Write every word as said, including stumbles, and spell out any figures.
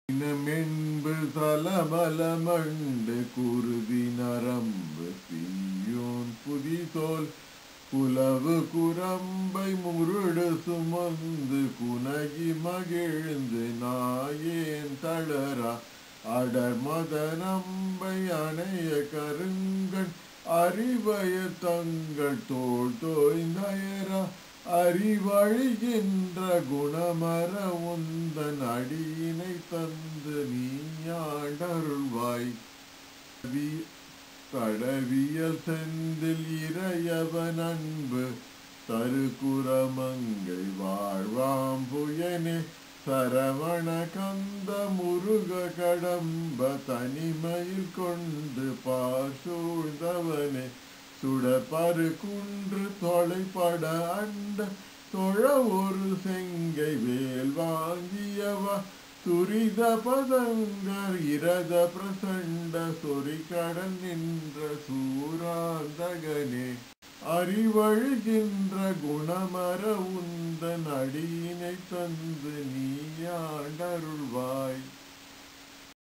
மென்பு தலமலமண்டு குருதி நரம்பு தீயோன் புதிதோல் புலவு குரம்பை முருடு சுமந்து குனகி மகிழ்ந்து நாயேன் தளரா அடர் மதனம்பை அணைய கருங்கண் அறிவய தங்கள் தோல் தோய்ந்தயரா அறிவழிகின்ற குணமர உந்தன் அடியினை தந்து நீயாண்டருள்வாய். கடவியல் செந்தில் இறையவன் அன்பு தருகுரமங்கை வாழ்வாம் புயனே சரவண கந்த முருக கடம்ப தனிமையில் கொண்டு பாசூழ்ந்தவனே சுடப்பரு குன்று தொலைப்பட அண்ட தொழ ஒரு செங்கை வேல் வாங்கியவா துரித பதங்கர் இரத பிரசண்ட சொறி கடன் நின்ற சூராந்தகனே அறிவழுகின்ற குணமர உந்தன் அடியினை தந்து நீயாண்டருள்வாய்.